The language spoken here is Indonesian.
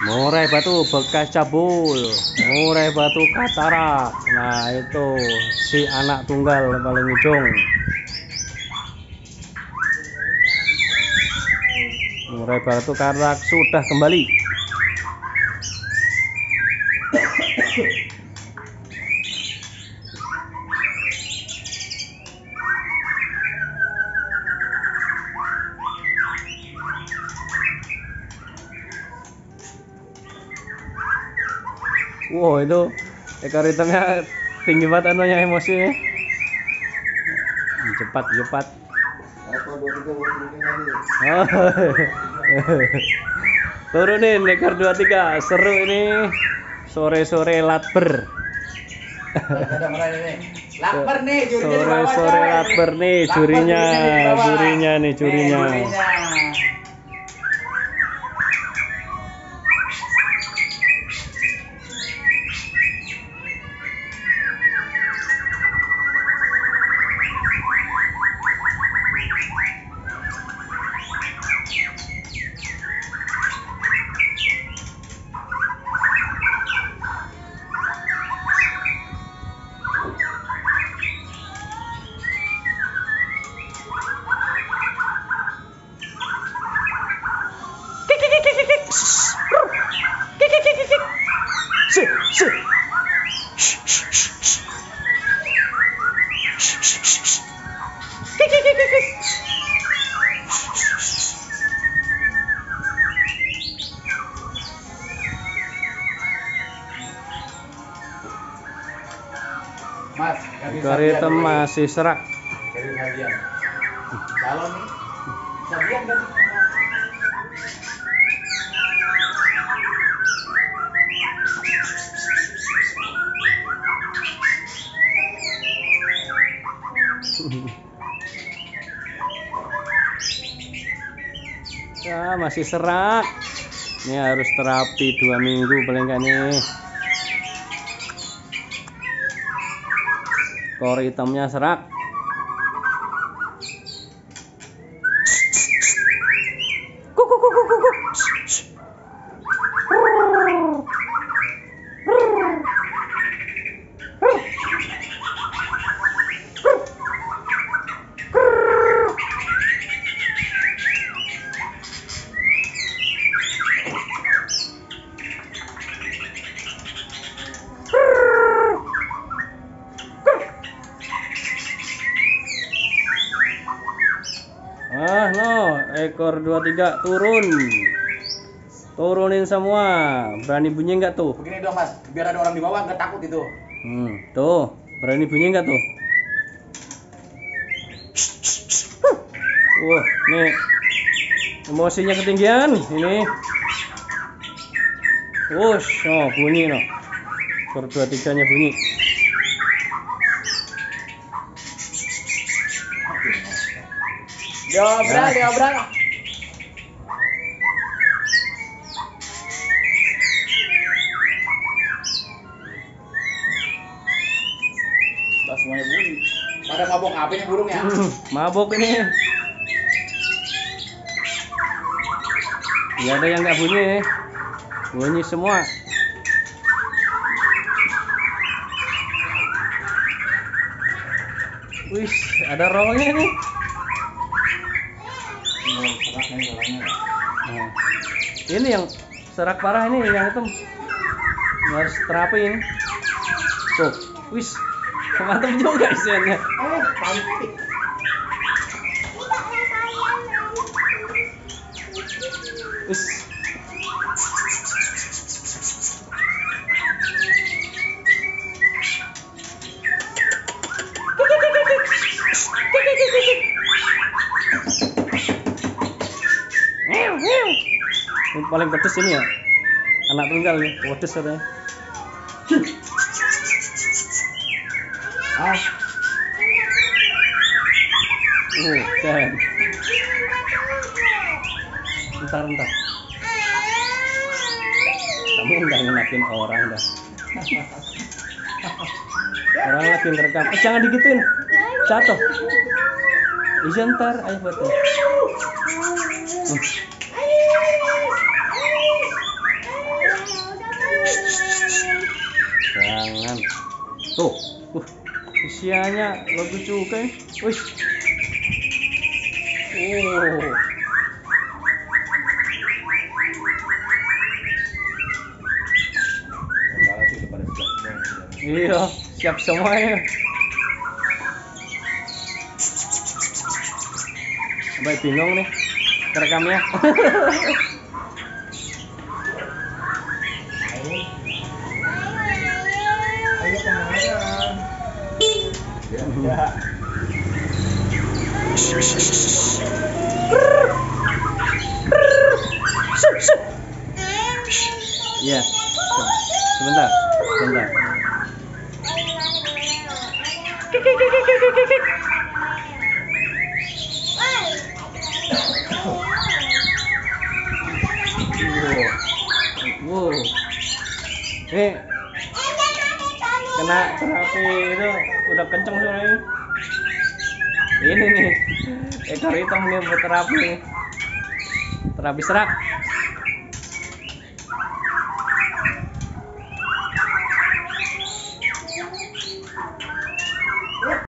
Murai batu bekas cabul, murai batu katarak. Nah itu si anak tunggal paling ujung. Murai batu katarak sudah kembali. Wow, itu ekor hitamnya tinggi banget anunya, emosinya. Cepat. Oh. Turunin ekor 23. Seru ini. Sore-sore latber. Sore-sore latber nih jurinya nih. Mas, Ekor hitam masih serak. Calon nih. Sabian kan? Ya, masih serak. Ini harus terapi 2 minggu paling nggak nih. Ekor hitamnya serak. Ekor 23 turunin semua. Berani bunyi nggak tuh? Begini dong Mas, biar ada orang di bawah nggak takut itu. Tuh berani bunyi nggak tuh? Wah, nih emosinya ketinggian ini. Wush, oh bunyi no. Ekor 23-nya bunyi. Diobral. Semuanya bunyi. Pada mabok apa nih burungnya? Mabok ini. Ya ada yang nggak bunyi. Bunyi semua. Wih, ada rollnya nih. Nah, ini yang serak parah ini, yang itu harus terapiin. Tuh, wis, mantap juga isiannya. Cantik. Wis. Ini paling pedes ini ya, anak tunggal nih, pedes katanya. Kan. Entar. Kamu nggak ngenakin orang dah. Orang lagi ngerekam. Jangan digituin, jatuh. Iya ntar, ayo buatin. Tuh, usianya bagus juga ya. Wih. Oh. Salah sih pada siap semua. Iya, siap semuanya. Sampai bingung nih kerekamnya. Ayo kemarin. Ya. Iya. Sebentar. Wow. Ini kena terapi itu udah kenceng suaranya. Ini nih ekor hitam nih buat terapi nih. Terapi serak.